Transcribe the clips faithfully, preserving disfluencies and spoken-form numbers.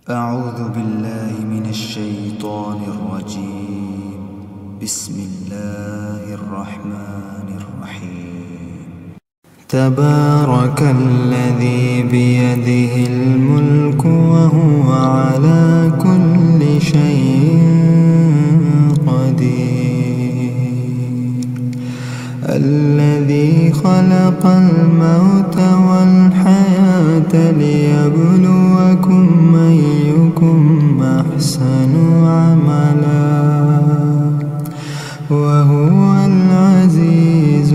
أعوذ بالله من الشيطان الرجيم. بسم الله الرحمن الرحيم. تبارك الذي بيده الملك وهو على كل شيء قدير. الذي خلق الموت والحياة ليبلوكم أيكم أحسن عملا وهو العزيز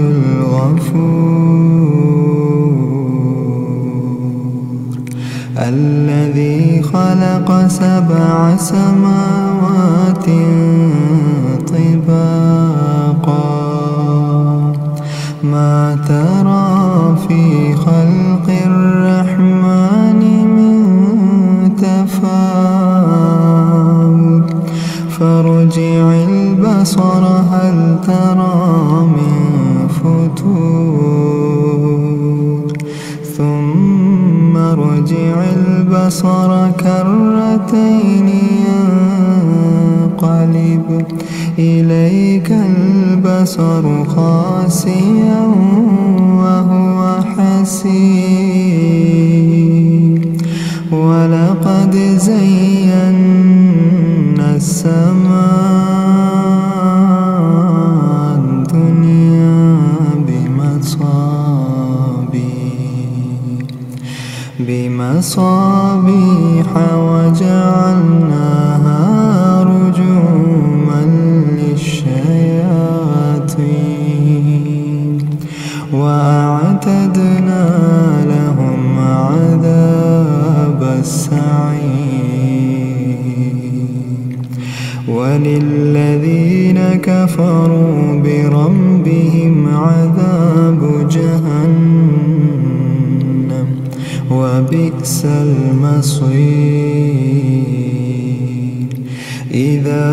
الغفور. الذي خلق سبع سماوات طباقا ما ترى في خلق الرحمن من تفاوت فارجع البصر هل ترى من فتور ثم ارجع البصر كرتين ينقلب إليك البصر خاسئا وهو حسير. ولقد زينا السماء الدنيا بمصابيح بمصابيح وجعلناها رجوما للشياطين وأعتدنا لهم عذاب السعير. وللذين كفروا بربهم عذاب جهنم وبئس المصير. إذا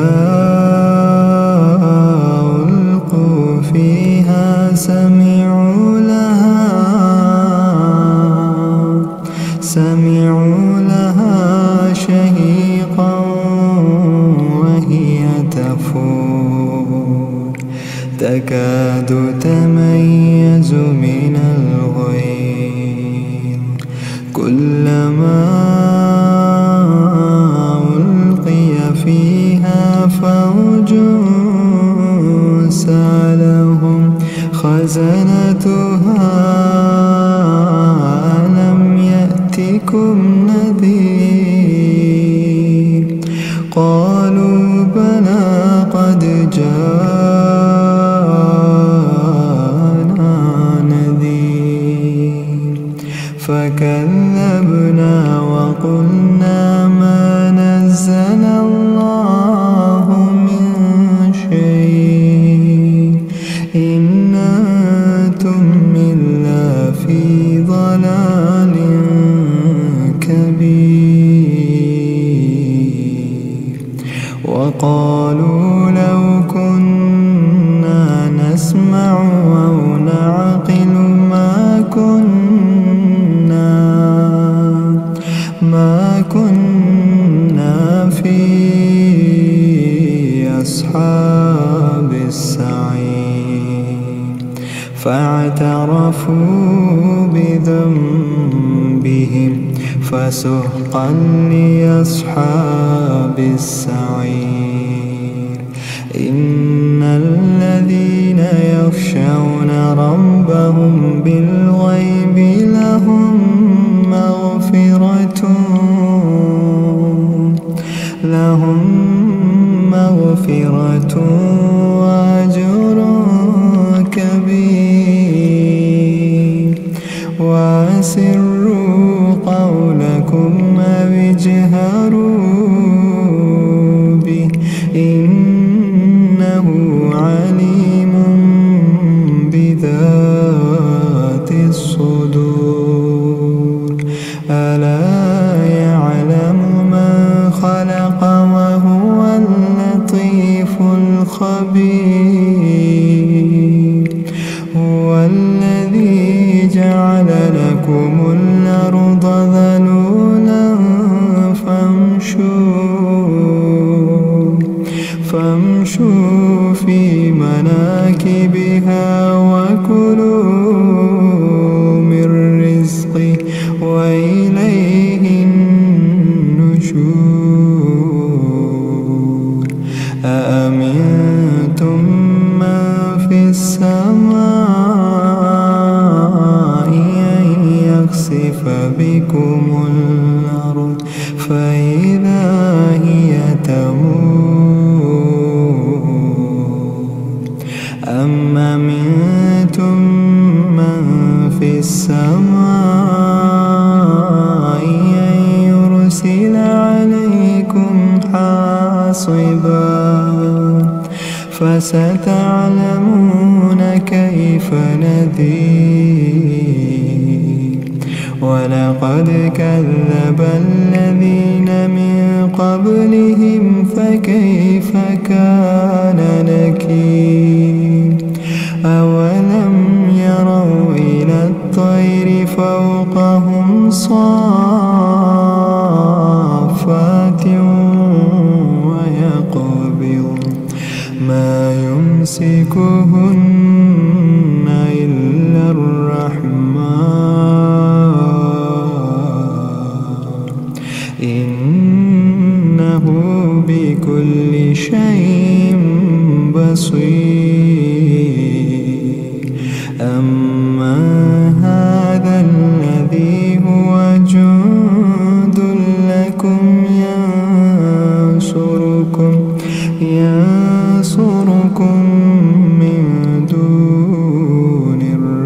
ألقوا فيها سمعوا لها سمعوا لها شهيقا وهي تفور تكاد تميز من الغيظ كلما ألقي فيها فوج سألهم خزنتها ألم يأتكم نذير قالوا بلى قد جاءنا نذير فكذبنا وقلنا ما نزل الله من شيء إن أنتم إلا في ضلال كبير. وقالوا لو كنا نسمع أو نعقل ما كنا ما كنا في أصحاب السعير. فاعترفوا بذنبهم فسحقا لأصحاب السعير. إن الذين يخشون ربهم بالغيب لهم مغفرة لهم مغفرة وأجر كبير. وأسروا قولكم أو اجهروا به إنه عليم بذات الصدور. ألا يعلم من خلق وهو اللطيف الخبير. هو الذي جعل لكم الأرض ذلولا فامشوا النشور فامشوا في مناكبها وكلوا من رزقه وإليه النشور أأمنتم من في السماء أن يخسف بكم الأرض فإذا هي تمور أم أمنتم من في السماء أن يرسل عليكم حاصبا فستعلمون كيف نذير ولقد كذب الذين من قبلهم فكيف كان نكير أولم يروا إلى الطير فوقهم صافات ويقبض ما يمسكهن إلا الرحمن إنه بكل شيء بصير أما هذا الذي هو جند لكم ينصركم ينصركم من دون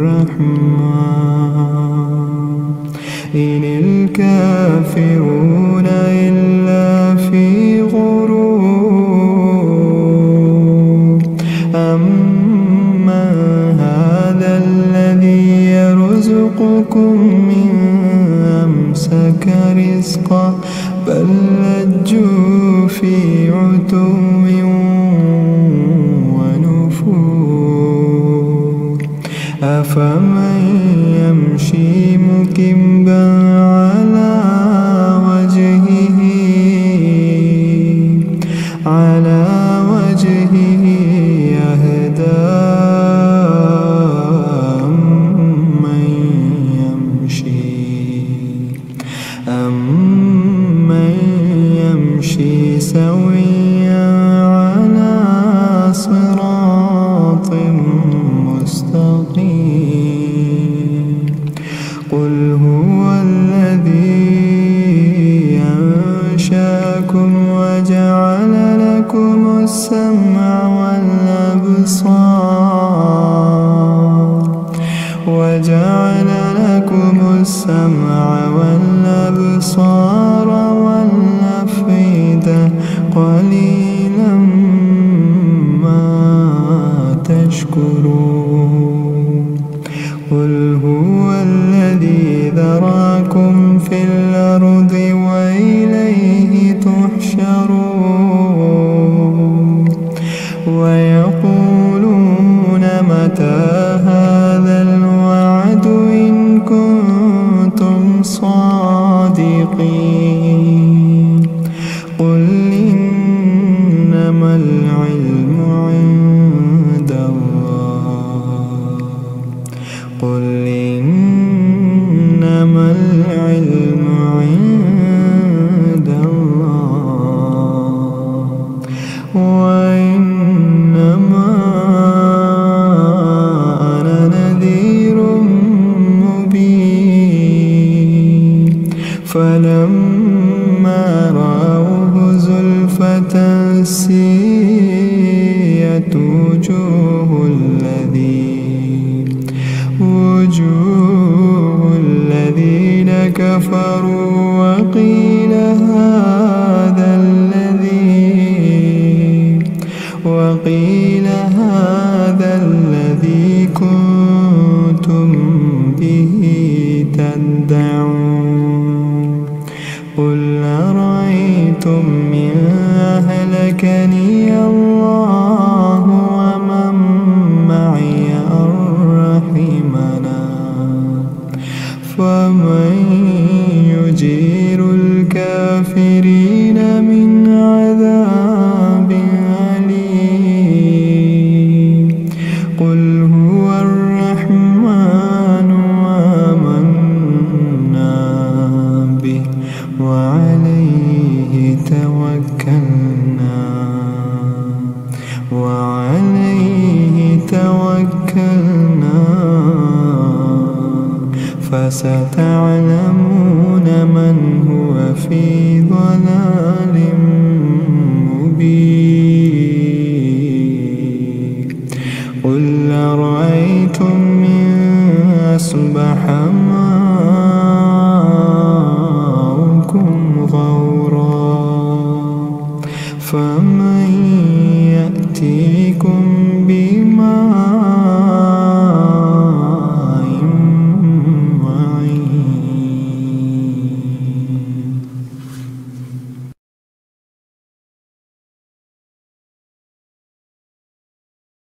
الرحمن إن الكافرون إلا في غرور أما هذا الذي يرزقكم من أمسك رزقا بل لجوا في عتو ونفور أفمن يمشي مكبا على وجهه على وجهه يهدى أمن يمشي أمن يمشي سويا على صراط مستقيم قل هو الذي أنشأكم وجعل لكم السمع والأبصار وجعل لكم السمع والأبصار والأفئدة قليلا ما تشكرون قل هو الذي ذراكم في الأرض وإليه تحشرون ويقولون متى هذا الوعد إن كنتم صادقين قل إنما العلم عند الله قل إنما العلم عند الله وإنما أنا نذير مبين فلما رأوه زلفة سيئت وجوه الذين وجوه الذين كفروا وقيل هذا الذي وقيل هذا الذي كنتم به تدعون قل أرأيتم إن أهلكني الله ومن معي أو رحمنا فمن يجير الكافرين وعليه توكلنا وعليه توكلنا فستعلمون من هو في ضلال مبين قل أرأيتم إن أصبح ماؤكم غورا فمن